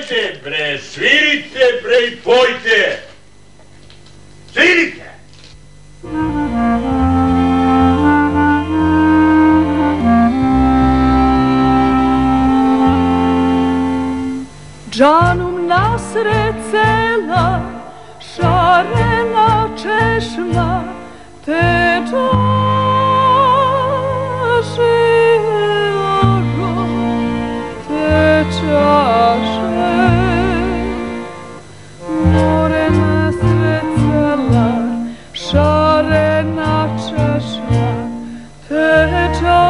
Svirajte, bre, svirite, bre, i pojte! Svirite! Džanum nasred sela, šarena češnja, teče more nasred sela, šarena češnja, teče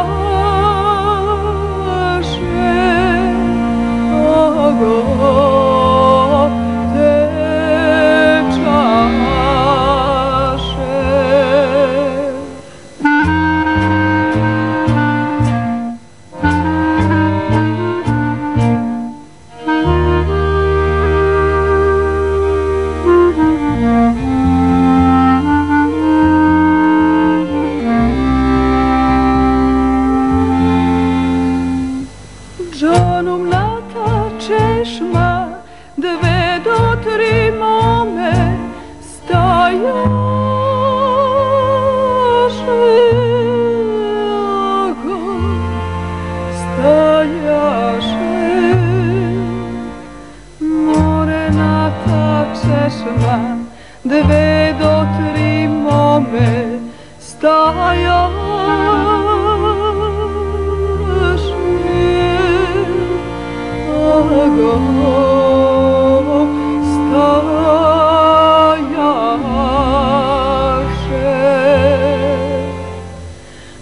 Džanum na ta češnja, dve do tri mome stajaše, more na ta češnja, dve do tri mome stajaše.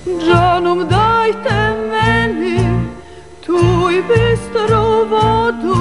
Džanum dajte meni tu i bistru vodu,